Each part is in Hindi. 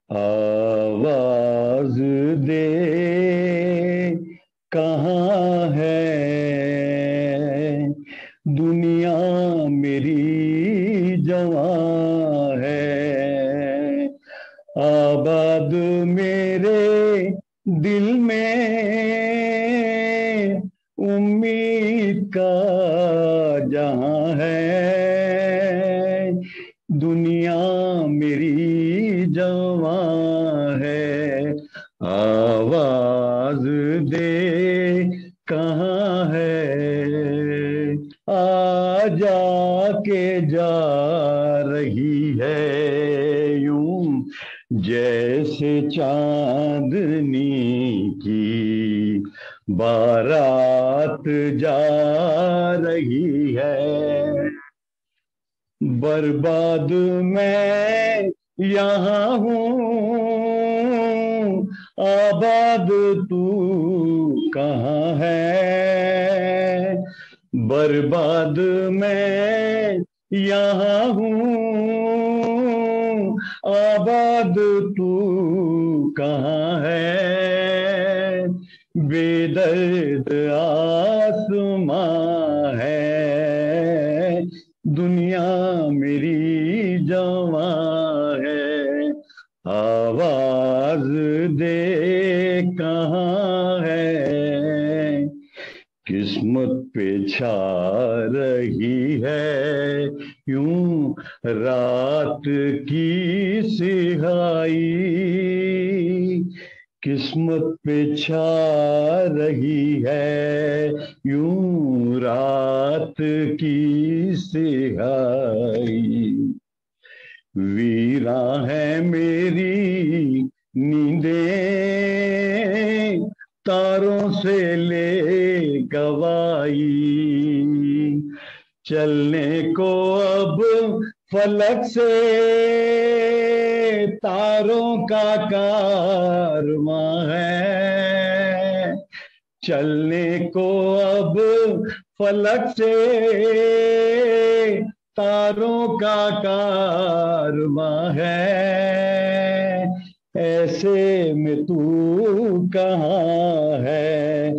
आवाज दे कहाँ है दुनिया मेरी जवां है। आबाद मेरे दिल में उम्मीद का जहां है। दुनिया मेरी जवां है। आवाज दे कहाँ है। आ जाके जा रही है यूं जैसे चांदनी की बारात जा रही है। बर्बाद मैं यहाँ हूँ, आबाद तू कहाँ है। बर्बाद मैं यहाँ हूँ, आबाद तू कहाँ है। बेदर्द आसमां है, दुनिया मेरी जवां है। आवाज दे कहाँ है। किस्मत पे छा रही है यूं रात की सिहाई। किस्मत पे छा रही है यूं रात की सिहाई। वीरा है मेरी नींदें, तारों से ले गवाई। चलने को अब फलक से तारों का कारवां है। चलने को अब फलक से तारों का कारवां है। ऐसे में तू कहाँ है।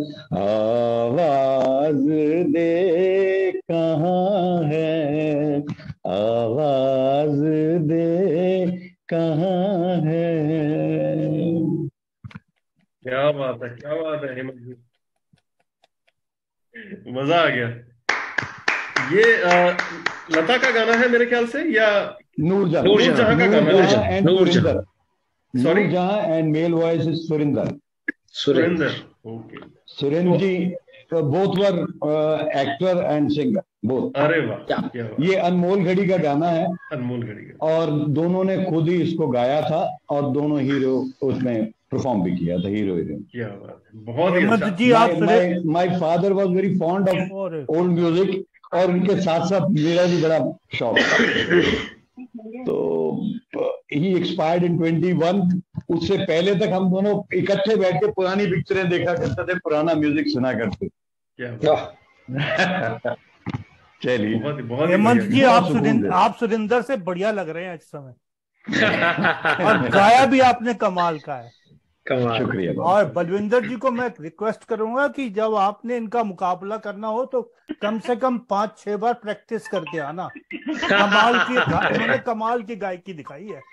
आवाज दे कहाँ है। आवाज दे कहाँ है। क्या बात है, क्या बात है हेमंत जी, मजा आ गया। ये लता का गाना है मेरे ख्याल से, या नूरजहां का गाना है? Noorjahan and Surinder. Sorry, Noorjahan and male voice is Surinder. Surendra, okay. Surendra ji both were actor and singer both. अरे वाह, क्या बात। ये अनमोल घड़ी का गाना है अनमोल घड़ी का। और दोनों ने खुद ही इसको गाया था और दोनों हीरो उसमें परफॉर्म भी किया था, हीरो हीरोइन। क्या बात है, बहुत ही हेमंत अच्छा। जी आप my father was very fond of old music और उनके साथ साथ मेरा भी बड़ा शौक था। तो ही एक्सपायर्ड इन 21। उससे पहले तक हम दोनों इकट्ठे बैठ के पुरानी पिक्चरें देखा करते थे, पुराना म्यूजिक सुना करते थे। क्या बात। चलिए, बहुत ही हेमंत जी बढ़िया। आप सुरिंदर से बढ़िया लग रहे हैं इस समय। और गाया भी आपने कमाल का है। शुक्रिया। और बलविंदर जी को मैं रिक्वेस्ट करूंगा कि जब आपने इनका मुकाबला करना हो तो कम से कम 5-6 बार प्रैक्टिस करके आना। इन्होंने कमाल की गायकी दिखाई है।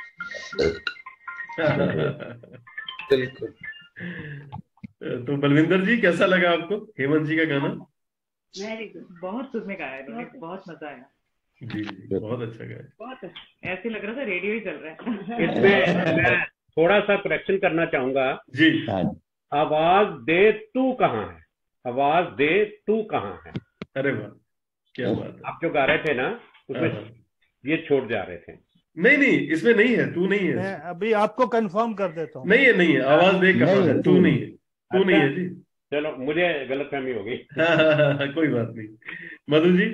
बिल्कुल। तो बलविंदर जी, कैसा लगा आपको हेमंत जी का गाना? वेरी गुड, बहुत सुनने का आया, बहुत मजा आया। जी जी, बहुत अच्छा गाया। बहुत ऐसे लग रहा था रेडियो ही चल रहा है। इसमें मैं थोड़ा सा करेक्शन करना चाहूंगा जी। आवाज दे तू कहाँ है, आवाज दे तू कहाँ है। अरे वाह, क्या बात है। आप जो गा रहे थे ना उसमें ये छोड़ जा रहे थे। नहीं, इसमें नहीं है, तू नहीं है। मैं अभी आपको कंफर्म कर देता हूँ। नहीं है, आवाज दे कहाँ है, तू नहीं है, तू नहीं है जी। चलो, मुझे गलतफहमी हो गई। कोई बात नहीं। मधु जी,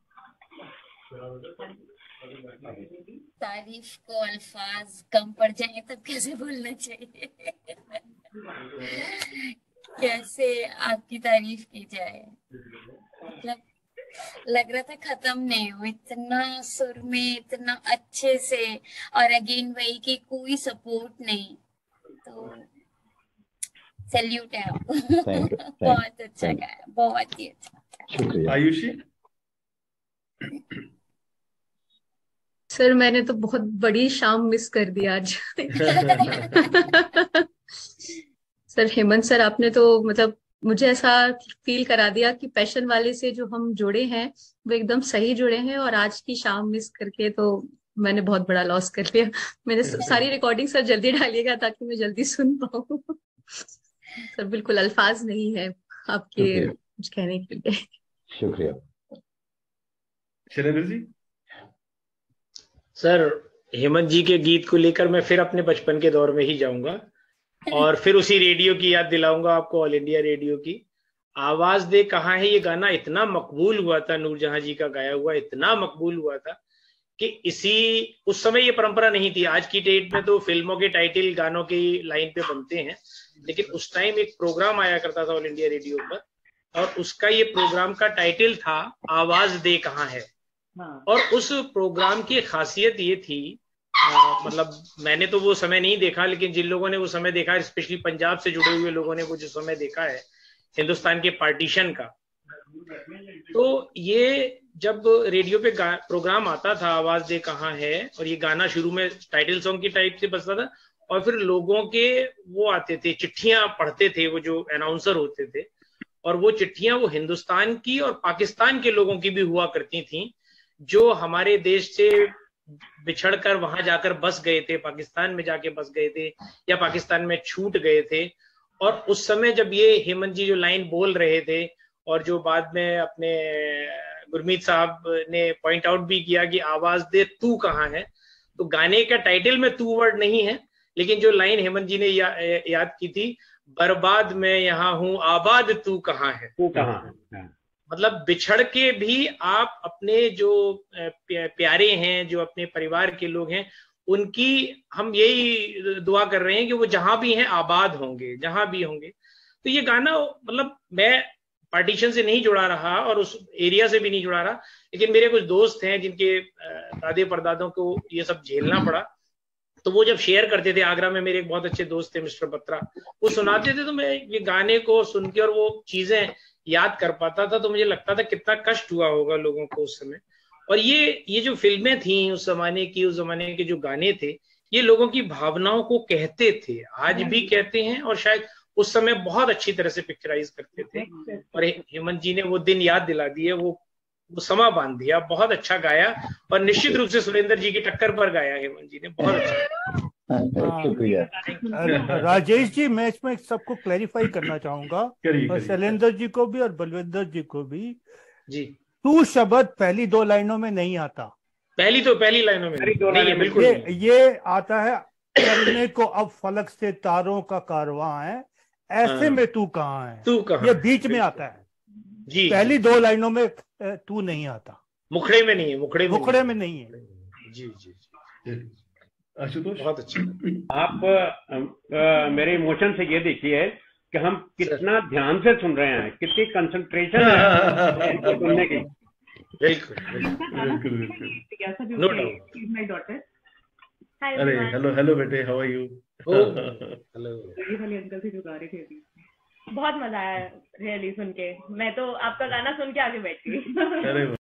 तारीफ को अल्फाज कम पड़ जाए तब कैसे बोलना चाहिए। कैसे आपकी तारीफ की जाए, मतलब लग रहा था खत्म नहीं हो, इतना सुर में इतना अच्छे से, और अगेन वही कि कोई सपोर्ट नहीं, तो सैल्यूट है आपको। बहुत अच्छा गाया, बहुत ही अच्छा। शुक्रिया। आयुषी? सर मैंने तो बहुत बड़ी शाम मिस कर दी आज। सर हेमंत सर, आपने तो मतलब मुझे ऐसा फील करा दिया कि पैशन वाले से जो हम जुड़े हैं वो एकदम सही जुड़े हैं, और आज की शाम मिस करके तो मैंने बहुत बड़ा लॉस कर लिया। मैंने सारी रिकॉर्डिंग सर जल्दी डालिएगा ताकि मैं जल्दी सुन पाऊँ। सर बिल्कुल अल्फाज नहीं है आपके कुछ कहने के लिए। शुक्रिया। शैलेंद्र जी? सर हेमंत जी के गीत को लेकर मैं फिर अपने बचपन के दौर में ही जाऊंगा और फिर उसी रेडियो की याद दिलाऊंगा आपको, ऑल इंडिया रेडियो की। आवाज दे कहाँ है, ये गाना इतना मकबूल हुआ था, नूरजहां जी का गाया हुआ, इतना मकबूल हुआ था कि उस समय ये परंपरा नहीं थी। आज की डेट में तो फिल्मों के टाइटल गानों की लाइन पे बनते हैं, लेकिन उस टाइम एक प्रोग्राम आया करता था ऑल इंडिया रेडियो पर, और उसका ये प्रोग्राम का टाइटल था आवाज दे कहाँ है। और उस प्रोग्राम की खासियत ये थी, मतलब मैंने तो वो समय नहीं देखा, लेकिन जिन लोगों ने वो समय देखा, स्पेशली पंजाब से जुड़े हुए लोगों ने वो जो समय देखा है हिंदुस्तान के पार्टीशन का, तो ये जब रेडियो पे प्रोग्राम आता था आवाज दे कहाँ है, और ये गाना शुरू में टाइटल सॉन्ग की टाइप से बजता था, और फिर लोगों के वो आते थे, चिट्ठियां पढ़ते थे वो जो अनाउंसर होते थे, और वो चिट्ठियां वो हिंदुस्तान की और पाकिस्तान के लोगों की भी हुआ करती थी, जो हमारे देश से बिछड़कर वहां जाकर बस गए थे, पाकिस्तान में जाके बस गए थे या पाकिस्तान में छूट गए थे। और उस समय जब ये हेमंत जी जो लाइन बोल रहे थे, और जो बाद में अपने गुरमीत साहब ने पॉइंट आउट भी किया कि आवाज दे तू कहाँ है, तो गाने का टाइटल में तू वर्ड नहीं है, लेकिन जो लाइन हेमंत जी ने याद की थी, बर्बाद मैं यहाँ हूँ आबाद तू कहाँ है, तू कहाँ है, मतलब बिछड़ के भी आप अपने जो प्यारे हैं, जो अपने परिवार के लोग हैं, उनकी हम यही दुआ कर रहे हैं कि वो जहां भी हैं आबाद होंगे, जहां भी होंगे। तो ये गाना, मतलब मैं पार्टीशन से नहीं जुड़ा रहा और उस एरिया से भी नहीं जुड़ा रहा, लेकिन मेरे कुछ दोस्त हैं जिनके दादे परदादों को ये सब झेलना पड़ा, तो वो जब शेयर करते थे, आगरा में मेरे एक बहुत अच्छे दोस्त थे मिस्टर बत्रा, वो सुनाते थे, तो मैं ये गाने को सुन के और वो चीजें याद कर पाता था, तो मुझे लगता था कितना कष्ट हुआ होगा लोगों को उस समय। और ये जो फिल्में थी उस जमाने की, उस जमाने के जो गाने थे, ये लोगों की भावनाओं को कहते थे, आज भी कहते हैं, और शायद उस समय बहुत अच्छी तरह से पिक्चराइज करते थे। और हेमंत जी ने वो दिन याद दिला दिए, वो समा बांध दिया, बहुत अच्छा गाया, और निश्चित रूप से सुरेंद्र जी की टक्कर पर गाया हेमंत जी ने, बहुत अच्छा। शुक्रिया। राजेश जी, मैं इसमें सबको क्लैरिफाई करना चाहूंगा, और शैलेंद्र जी को भी और बलविंदर जी को भी जी। तू शब्द पहली दो लाइनों में नहीं आता, पहली लाइनों में नहीं है, बिल्कुल ये आता है चलने को अब फलक से तारों का कारवां है, ऐसे में तू कहाँ है, तू कहाँ, ये बीच में आता है जी। पहली दो लाइनों में तू नहीं आता, मुखड़े में नहीं है, मुखड़े में नहीं है। जी जी जी। आशुतोष? बहुत अच्छा। आप मेरे इमोशन से ये देखिए कि हम कितना ध्यान से सुन रहे हैं, कितनी कंसंट्रेशन है सुनने की। बिल्कुल। अरे हेलो बेटे, हाउ आर यू? हेलो। ये वाले अंकल से जो गा रहे थे अभी, बहुत मजा आया रियली सुन के, मैं तो आपका गाना सुन के आगे बैठ गई। अरे